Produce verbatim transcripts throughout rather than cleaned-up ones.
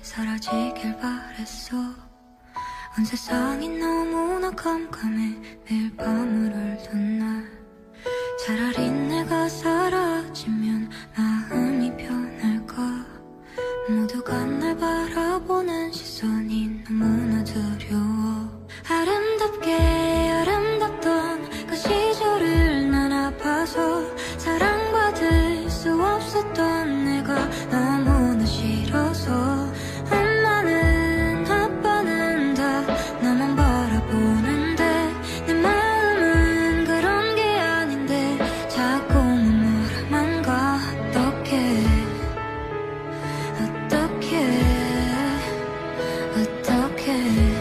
사라지길 바랬어. 온 세상이 너무나 깜깜해. 매일 밤을 울던 날 차라리 내가 사라지면 마음이 편할까. 모두가 날 바라보는 시선이 너무나 두려워. 아름답게 아름답던 그 시절을 난 아파서 사랑받을 수 없었던 내가 너무나 싫어서. 엄마는 아빠는 다 나만 바라보는데 내 마음은 그런 게 아닌데 자꾸만 뭐라만 가. 어떡해 어떡해 어떡해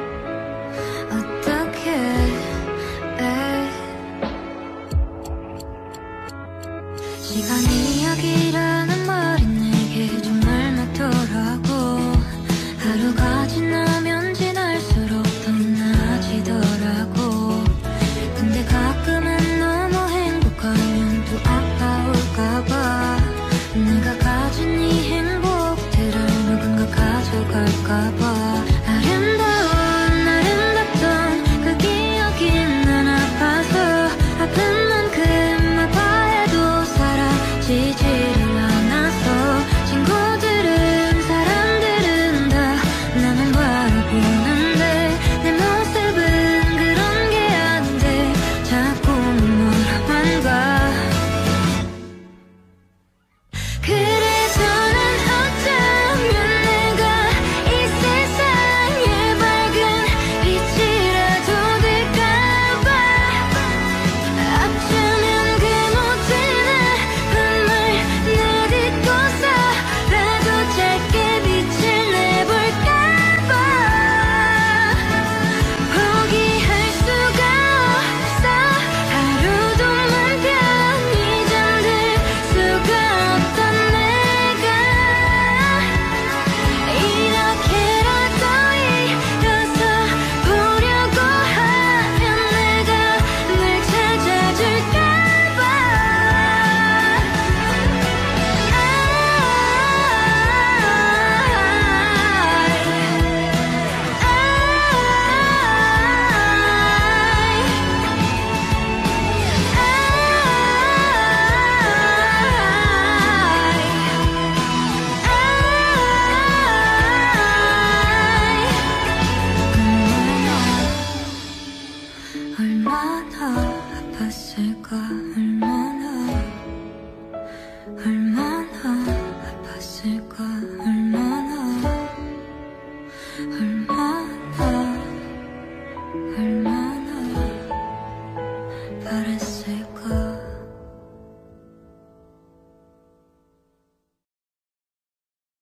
시간 이야기라는 말이 내게 정말 맞더라고. 하루가 지나면 지날수록 더 나아지더라고. 근데 가끔은 너무 행복하면 또 아까울까봐. 내가 가진 이 행복들을 누군가 가져갈까봐. 아름다운 아름답던 그 기억이 난 아파서 아픈 만큼 아파해도 사라지지를 않아서. 친구들은 사람들은 다 나만 바라보는데 내 모습은 그런 게 아닌데 자꾸만 뭐라만 가. 그래서 난 어쩌면 내가 이 세상에 밝은 빛이라도 될까봐. 어쩌면 그 모든 아픔을 내딛고서라도 짧게 빛을 내볼까봐. 포기할 수가 없어. 하루도 맘 편히 잠들 수가 없던 내가 이렇게라도 일어서 보려고 하면 내가 널 찾아줄까봐. 얼마나 아팠을까.